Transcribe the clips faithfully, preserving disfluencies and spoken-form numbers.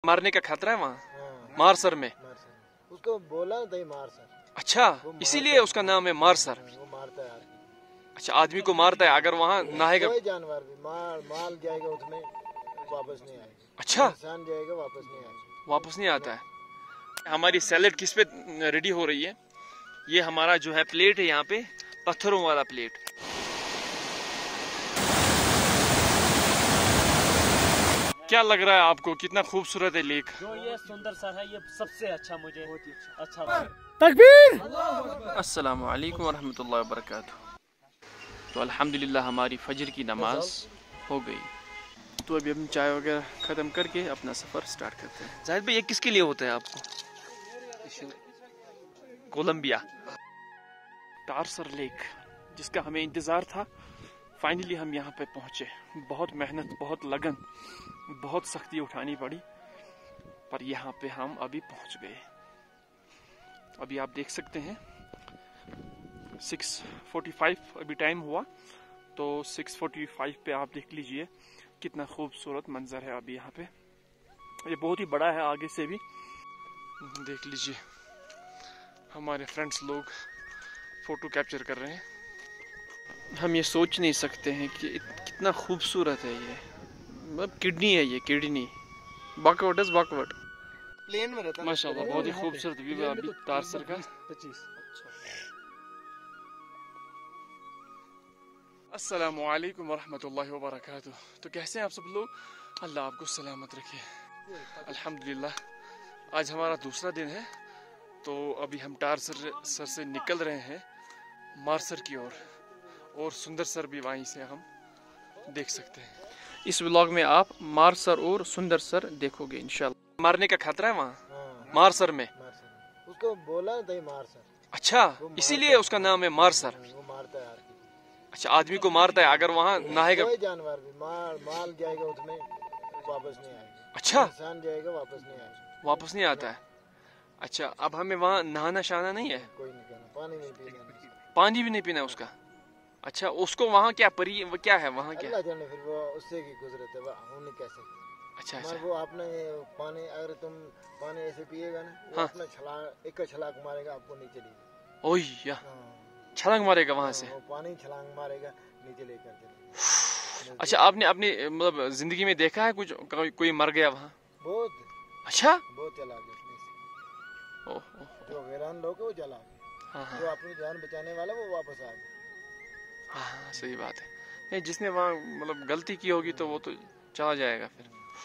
मारने का खतरा है वहाँ। हाँ, मारसर में उसको बोला था मारसर। अच्छा, इसीलिए उसका नाम है मारसर। वो मारता है। अच्छा, आदमी को मारता है अगर वहाँ नहाएगा। कोई जानवर भी मार माल जाएगा उसमें वापस नहीं आएगा। अच्छा, इंसान जाएगा वापस नहीं आएगा। वापस नहीं आता है। हमारी सैलेड किस पे रेडी हो रही है? ये हमारा जो है प्लेट है, यहाँ पे पत्थरों वाला प्लेट। क्या लग रहा है आपको, कितना खूबसूरत है लेक? जो ये सुंदर सा है, ये सबसे अच्छा मुझे बहुत ही अच्छा अच्छा तकबीर। अस्सलाम वालेकुम वरहमतुल्लाहि वबरकातुहू। तो अल्हम्दुलिल्लाह हमारी फजर की नमाज हो गई। तो अभी हम चाय वगैरह ख़त्म करके अपना सफ़र स्टार्ट करते हैं। जाहिद भाई, ये किसके लिए होता है आपको? कोलंबिया टारसर लेक, जिसका हमें इंतज़ार था। फाइनली हम यहाँ पे पहुँचे। बहुत मेहनत, बहुत लगन, बहुत सख्ती उठानी पड़ी, पर यहाँ पे हम अभी पहुँच गए। अभी आप देख सकते हैं सिक्स फोर्टी फाइव अभी टाइम हुआ, तो सिक्स फोर्टी फाइव पे आप देख लीजिए कितना खूबसूरत मंजर है अभी यहाँ पे। ये बहुत ही बड़ा है, आगे से भी देख लीजिए। हमारे फ्रेंड्स लोग फोटो कैप्चर कर रहे हैं। हम ये सोच नहीं सकते हैं कि कितना खूबसूरत है ये। मतलब किडनी है ये, किडनी बाकवट है, बाकवट प्लेन में रहता है माशाल्लाह। बहुत ही खूबसूरत व्यू है अभी टारसर का। पच्चीस। अस्सलामु अलैकुम वरहमतुल्लाहि वबरकातुहू। तो कैसे हैं आप सब लोग? अल्लाह आपको सलामत रखे। अल्हम्दुलिल्लाह आज हमारा दूसरा दिन है। तो अभी हम टारसर सर से निकल रहे हैं मारसर की ओर, और, और सुंदर सर भी वहीं से हम देख सकते हैं। इस व्लॉग में आप मारसर और सुंदर सर देखोगे इंशाल्लाह। मारने का खतरा है वहाँ। हाँ, मारसर में उसको बोला था मारसर। अच्छा, इसीलिए उसका नाम है मारसर। वो मारता है। अच्छा, आदमी को मारता है अगर वहाँ नहाएगा। कोई जानवर भी मार माल जाएगा उसमें वापस नहीं आएगा। अच्छा, इंसान जाएगा वापस नहीं आएगा। वापस नहीं आता है। अच्छा, अब हमें वहाँ नहाना शहाना नहीं है? कोई नहीं करना, पानी नहीं पीना। पानी भी नहीं पीना उसका? अच्छा, उसको वहाँ क्या परी वो क्या है वहाँ क्या? अल्लाह जाने, फिर वो उससे की गुजरत है, वो नहीं कह सकते। अच्छा अच्छा। वो आपने पानी, अगर तुम पानी ऐसे पिएगा ना, वो हाँ। अपना छलांग, एक छलांग मारेगा, आपको नीचे लेगा। ओह या, छलांग मारेगा वहाँ से? वो पानी छलांग मारेगा, नीचे लेकर चलेगा। अच्छा, आपने अपनी मतलब जिंदगी में देखा है कुछ कोई, कोई मर गया वहाँ? बहुत। अच्छा, बहुत चला गया उसमें से। ओह ओह। जो वीरान लोग है वो चला गया। हाँ हाँ जो अपनी जान बचाने वाला वो वापस आ गया। हाँ हाँ, सही बात है। नहीं, जिसने वहाँ मतलब गलती की होगी तो वो तो चला जाएगा फिर।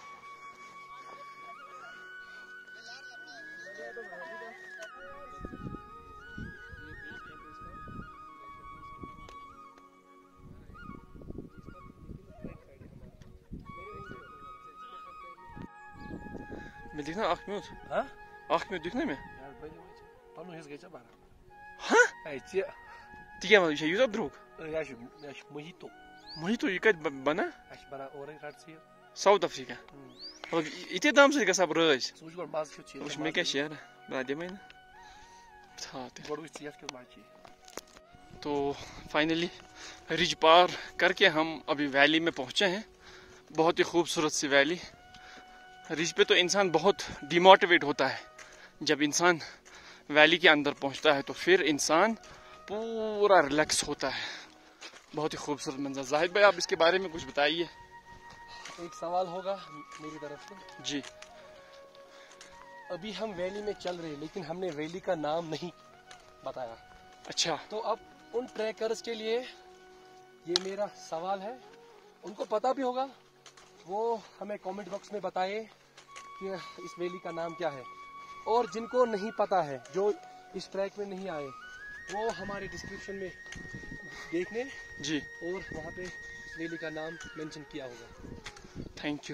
मैं दिखना आँख में हाँ? आँख में दिखने में पन्नु हेस गई बारा। हाँ? Hey, tia. Tia, maar je dat droog? Ja, je ja, je mojito. Mojito, je kan bana? Als je bana oren gaat zien. South Africa. Wat ite daam se ka sab reis. Soos gewoon baas je tia. Os me ka share. Na de में था ते। Wordt iets के माची। तो finally ridge पार करके हम अभी valley में पहुंचे हैं। बहुत ही खूबसूरत सी वैली। रिज पे तो इंसान बहुत डिमोटिवेट होता है। जब इंसान वैली के अंदर पहुंचता है तो फिर इंसान पूरा रिलैक्स होता है। बहुत ही खूबसूरत मंजर। जाहिद भाई, आप इसके बारे में कुछ बताइए। एक सवाल होगा मेरी तरफ से जी। अभी हम वैली में चल रहे हैं, लेकिन हमने वैली का नाम नहीं बताया। अच्छा, तो अब उन ट्रैकर्स के लिए ये मेरा सवाल है, उनको पता भी होगा, वो हमें कमेंट बॉक्स में बताए कि इस वैली का नाम क्या है। और जिनको नहीं पता है, जो इस ट्रैक में नहीं आए, वो हमारे डिस्क्रिप्शन में देख लें जी, और वहाँ पे इस वैली का नाम मेंशन किया होगा। Thank you.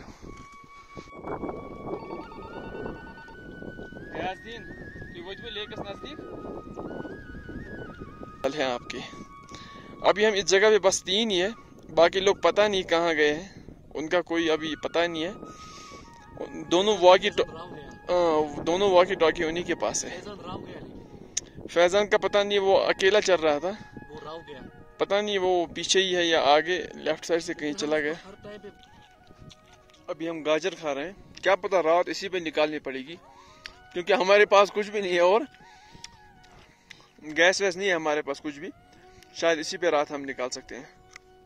है आपके। अभी हम इस जगह पे बस तीन ही है, बाकी लोग पता नहीं कहाँ गए हैं, उनका कोई अभी पता नहीं है। दोनों वॉकी दोनों वॉकी टॉकी उन्हीं के पास है। फैजान का पता नहीं, वो अकेला चल रहा था, वो राव गया। पता नहीं वो पीछे ही है या आगे लेफ्ट साइड से कहीं चला गया। अभी हम गाजर खा रहे हैं क्या पता रात इसी पे निकालनी पड़ेगी, क्योंकि हमारे पास कुछ भी नहीं है और गैस वैस नहीं है हमारे पास कुछ भी। शायद इसी पे रात हम निकाल सकते हैं।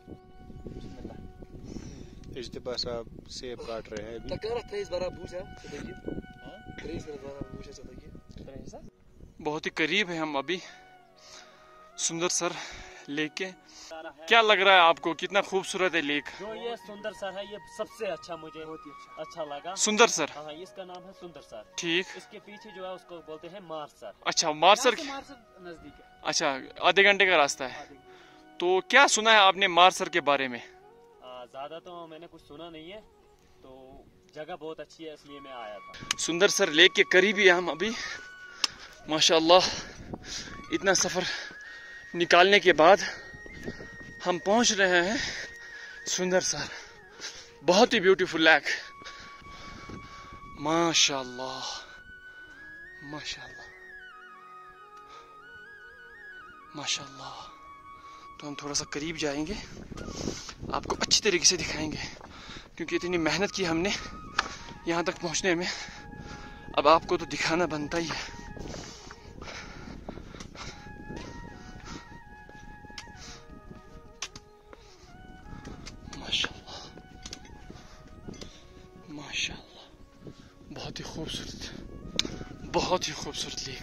इज्तिबा साहब सेब काट रहे हैं अभी। बहुत ही करीब है हम अभी सुंदर सर लेक के। क्या लग रहा है आपको, कितना खूबसूरत है लेक? जो ये सुंदर सर है, ये सबसे अच्छा मुझे अच्छा, अच्छा लगा। सुंदर सर, हाँ, इसका नाम है सुंदर सर। ठीक। इसके पीछे जो है उसको बोलते हैं मार सर। अच्छा, मार सर नजदीक है। अच्छा, आधे घंटे का रास्ता है। तो क्या सुना है आपने मार सर के बारे में? ज्यादा तो मैंने कुछ सुना नहीं है, तो जगह बहुत अच्छी है इसलिए मैं आया था। सुंदर सर लेक के करीब ही हम अभी माशाल्लाह। इतना सफर निकालने के बाद हम पहुंच रहे हैं सुंदर सर। बहुत ही ब्यूटीफुल लेक, माशाल्लाह माशाल्लाह माशाल्लाह। तो हम थोड़ा सा करीब जाएंगे, आपको अच्छी तरीके से दिखाएंगे, क्योंकि इतनी मेहनत की हमने यहाँ तक पहुँचने में, अब आपको तो दिखाना बनता ही है। माशाल्लाह माशाल्लाह, बहुत ही खूबसूरत, बहुत ही खूबसूरत लेक।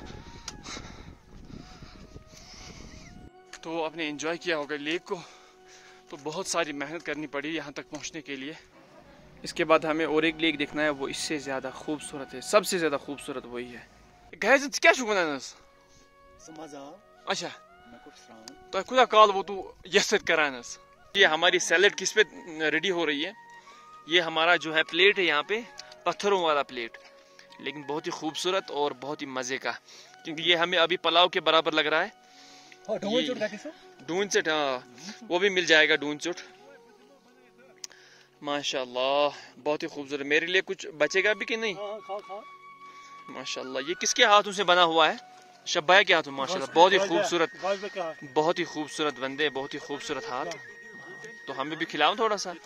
तो आपने एंजॉय किया होगा लेक को। तो बहुत सारी मेहनत करनी पड़ी यहाँ तक पहुँचने के लिए। इसके बाद हमें और एक लेक देखना है, वो इससे ज़्यादा खूबसूरत है, सबसे ज़्यादा खूबसूरत वही है। गैस क्या शुक्र अच्छा तो खुदा कॉल वो तू यस करानस। ये हमारी सैलेड किस पे रेडी हो रही है? ये हमारा जो है प्लेट है यहाँ पे, पत्थरों वाला प्लेट, लेकिन बहुत ही खूबसूरत और बहुत ही मज़े का, क्योंकि ये हमें अभी पुलाव के बराबर लग रहा है। ढूंढ चट, हाँ वो भी मिल जाएगा, ढूंढ चट। माशाल्लाह बहुत ही खूबसूरत। मेरे लिए कुछ बचेगा भी कि नहीं? खाओ खाओ। माशाल्लाह, ये किसके हाथों से बना हुआ है? शब्बाया के हाथों। माशाल्लाह बहुत ही खूबसूरत, बहुत ही खूबसूरत बंदे, बहुत ही खूबसूरत हाथ। तो हमें भी खिलाओ थोड़ा सा।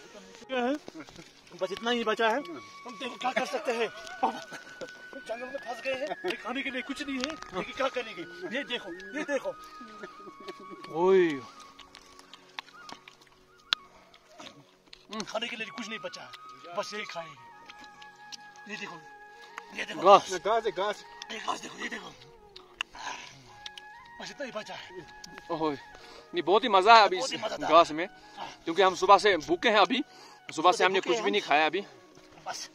बस इतना ही बचा है, हम देखो क्या कर सकते हैं। जंगल में फंस गए हैं, खाने के लिए कुछ नहीं है, लेकिन क्या करेंगे? ये देखो, ये देखो। ओए खाने के लिए कुछ नहीं बचा है, बस यही खाएंगे। ये देखो, ये देखो, घास घास है, घास, ये घास देखो, ये देखो। बस इतना ही बचा है। ओए नहीं, बहुत ही मजा है अभी इस घास में, क्योंकि हम सुबह से भूखे हैं। अभी सुबह से हमने कुछ भी नहीं खाया अभी। बस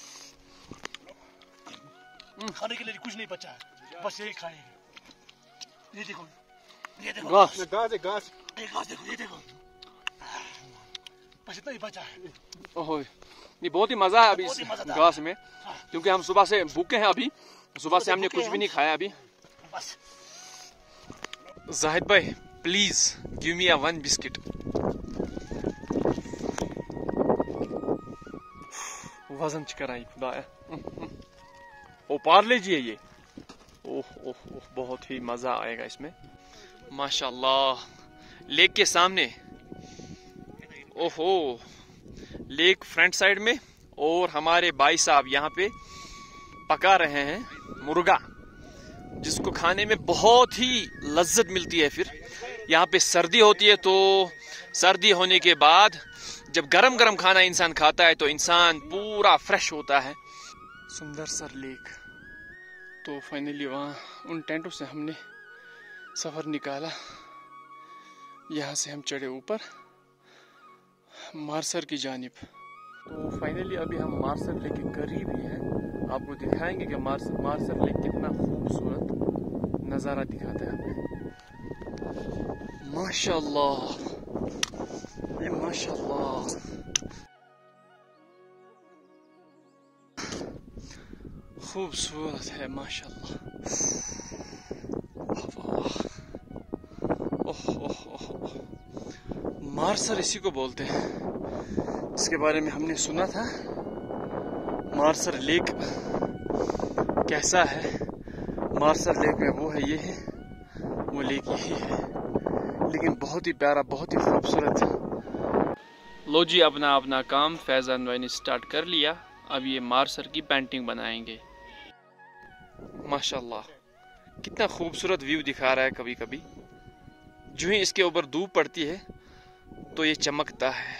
खाने के लिए कुछ नहीं बचा है, बस यही खाएंगे। ये देखो, ये देखो, घास घास है, घास, ये घास देखो, ये देखो। बस इतना ही बचा है। ओए नहीं, बहुत ही मजा है अभी इस घास में, क्योंकि हम सुबह से भूखे हैं अभी। सुबह से हमने कुछ भी नहीं खाया अभी। बस जाहिद भाई please give me a one biscuit. वजन कराई खुदाया। ओ पार्ले जी है ये। ओह ओह ओह, बहुत ही मजा आएगा इसमें माशाल्लाह। लेक के सामने, ओहो, लेक फ्रंट साइड में, और हमारे भाई साहब यहाँ पे पका रहे हैं मुर्गा, जिसको खाने में बहुत ही लज्जत मिलती है। फिर यहाँ पे सर्दी होती है, तो सर्दी होने के बाद जब गरम गरम खाना इंसान खाता है तो इंसान पूरा फ्रेश होता है। सुंदर सर लेक। तो फाइनली वहाँ उन टेंटों से हमने सफ़र निकाला। यहाँ से हम चढ़े ऊपर मारसर की जानिब। तो फाइनली अभी हम मारसर लेक के करीब ही हैं। आपको दिखाएंगे कि मारसर मारसर लेक कितना खूबसूरत नज़ारा दिखाता है हमें। माशाल्लाह, ये माशाल्लाह, खूबसूरत है माशाल्लाह। ओह ओह ओह, मारसर इसी को बोलते हैं। इसके बारे में हमने सुना था। मारसर लेक कैसा है? मारसर लेक में वो है, ये है, वो लेक यही है, लेकिन बहुत ही प्यारा, बहुत ही खूबसूरत। लो जी, अपना अपना काम फैजान भाई ने स्टार्ट कर लिया। अब ये मार्सर की पेंटिंग बनाएंगे। माशाल्लाह कितना खूबसूरत व्यू दिखा रहा है। कभी कभी जो ही इसके ऊपर धूप पड़ती है तो ये चमकता है।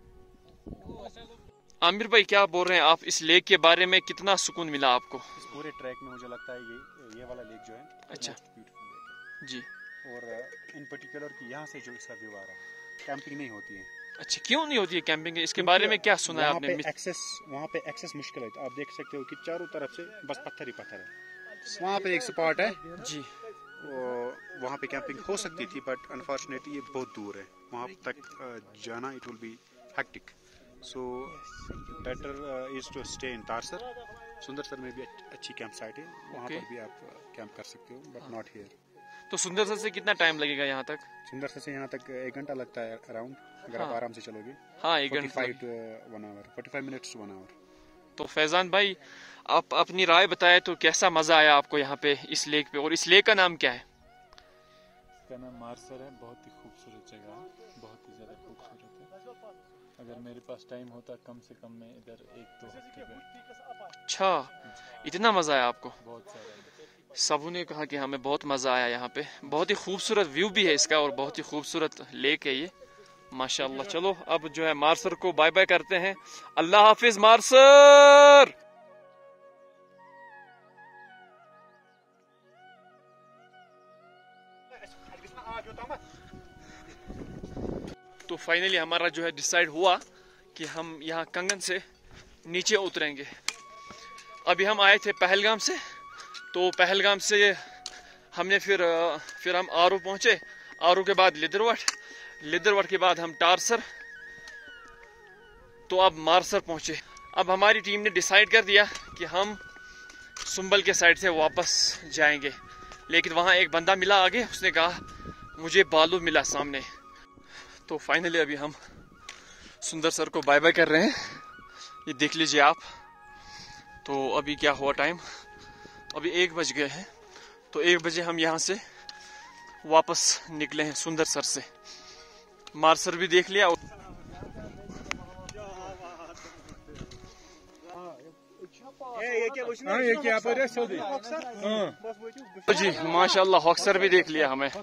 आमिर भाई क्या बोल रहे हैं आप इस लेक के बारे में, कितना सुकून मिला आपको? इस पूरे ट्रैक में मुझे लगता है ये ये वाला लेक जो है अच्छा ब्यूटीफुल लेक जी। है। और इन पर्टिकुलर की यहाँ से जो इसका व्यू आ रहा है, कैंपिंग नहीं होती है। अच्छा क्यों नहीं होती है कैंपिंग? इसके बारे में क्या सुना है वहाँ आपने? पे एक्सेस वहाँ पे एक्सेस मुश्किल है। आप देख सकते हो कि चारों तरफ से बस पत्थर ही पत्थर है। वहाँ पे एक स्पॉट है जी, वहाँ पे कैंपिंग हो सकती थी, बट अनफॉर्चुनेटली ये बहुत दूर है। वहाँ तक जाना it will be hectic, so better is to stay in Tarsar. Sundarsar में भी अच्छी कैंप साइट है, वहाँ Okay. पर भी आप कैंप कर सकते हो, बट नॉट हियर। तो सुंदरसर से कितना टाइम लगेगा यहाँ तक? सुंदरसर से यहाँ तक एक घंटा लगता है अराउंड, अगर आप हाँ। आराम से चलोगे। हाँ एक फोर्टी घंटा। Five to one hour forty five minutes to one hour. तो फैजान भाई आप अपनी राय बताएं तो कैसा मजा आया आपको यहाँ पे इस लेक पे, और इस लेक का नाम क्या है? इसका नाम मार्सर है। बहुत ही खूबसूरत जगह है, बहुत ही ज़्यादा खूबसूरत है। अगर मेरे पास टाइम होता कम से कम मैं इधर एक दो हफ्ते में। अच्छा इतना मजा आया आपको? बहुत सारा सबू ने कहा कि हमें बहुत मजा आया यहाँ पे। बहुत ही खूबसूरत व्यू भी है इसका और बहुत ही खूबसूरत लेक है ये माशाल्लाह। चलो अब जो है मार्सर को बाय बाय करते हैं। अल्लाह हाफिज मार्सर। तो फाइनली हमारा जो है डिसाइड हुआ कि हम यहाँ कंगन से नीचे उतरेंगे। अभी हम आए थे पहलगाम से, तो पहलगाम से हमने फिर फिर हम आरू पहुँचे, आरू के बाद लिदरवट, लिदरवट के बाद हम टारसर, तो अब मार्सर पहुँचे। अब हमारी टीम ने डिसाइड कर दिया कि हम सुंबल के साइड से वापस जाएंगे, लेकिन वहाँ एक बंदा मिला आगे, उसने कहा मुझे बालू मिला सामने। तो फाइनली अभी हम सुंदरसर को बाय बाय कर रहे हैं। ये देख लीजिए आप। तो अभी क्या हुआ टाइम, अभी एक बज गए हैं, तो एक बजे हम यहाँ से वापस निकले हैं सुंदरसर से। मार्सर भी देख लिया। तो जी माशाल्लाह हॉक्सर भी देख लिया हमें।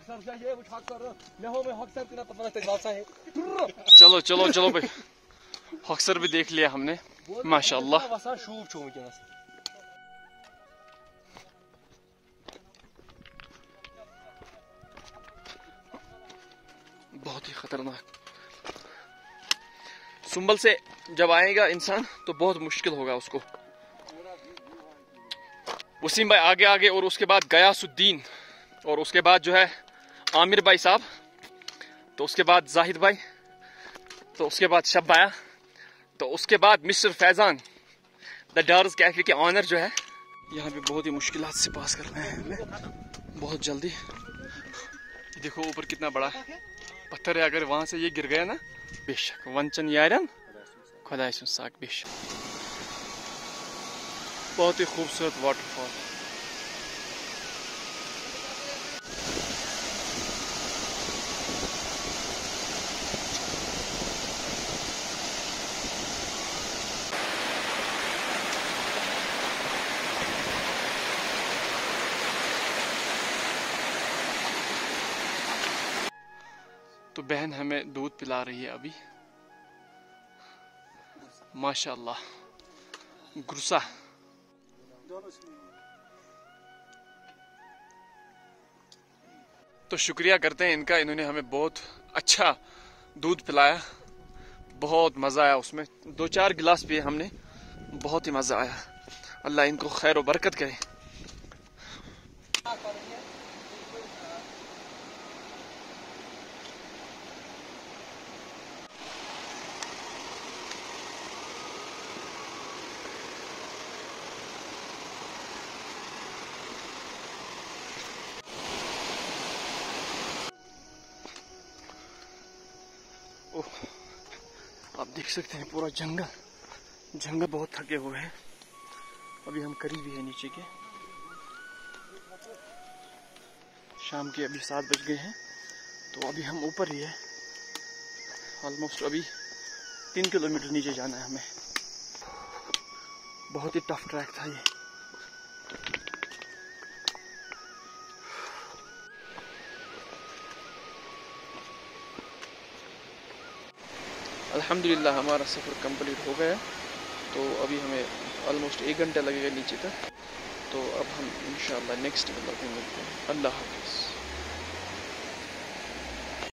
चलो चलो चलो भाई, हॉक्सर भी देख लिया हमने माशाल्लाह। बहुत ही खतरनाक। सुंबल से जब आएगा इंसान तो बहुत मुश्किल होगा उसको। वसीम भाई आगे आगे, और उसके बाद गयासुद्दीन, और उसके बाद जो है आमिर भाई साहब, तो उसके बाद जाहिद भाई, तो उसके बाद शब्बाया, तो उसके बाद mister Faizan the Dars cafe के ऑनर जो है। यहाँ पे बहुत ही मुश्किलात से पास करना है हमें, बहुत जल्दी। देखो ऊपर कितना बड़ा पत्थर है, अगर वहां से ये गिर गया ना, बेशक वंचन यारन खुदा साक बेशक। बहुत ही खूबसूरत वाटरफॉल। तो बहन हमें दूध पिला रही है अभी माशाल्लाह। गुरसा तो शुक्रिया करते हैं इनका, इन्होंने हमें बहुत अच्छा दूध पिलाया, बहुत मज़ा आया उसमें। दो चार गिलास पिए हमने, बहुत ही मज़ा आया। अल्लाह इनको खैर व बरकत करे। आप देख सकते हैं पूरा जंगल जंगल बहुत थके हुए हैं। अभी हम करीब ही है नीचे के, शाम के अभी सात बज गए हैं, तो अभी हम ऊपर ही है। ऑलमोस्ट अभी तीन किलोमीटर नीचे जाना है हमें। बहुत ही टफ ट्रैक था ये। अल्हम्दुलिल्लाह हमारा सफ़र कंप्लीट हो गया। तो अभी हमें ऑलमोस्ट एक घंटा लगेगा नीचे तक। तो अब हम इंशाअल्लाह नेक्स्ट व्लॉग में मिलते हैं। अल्लाह हाफ़िज़।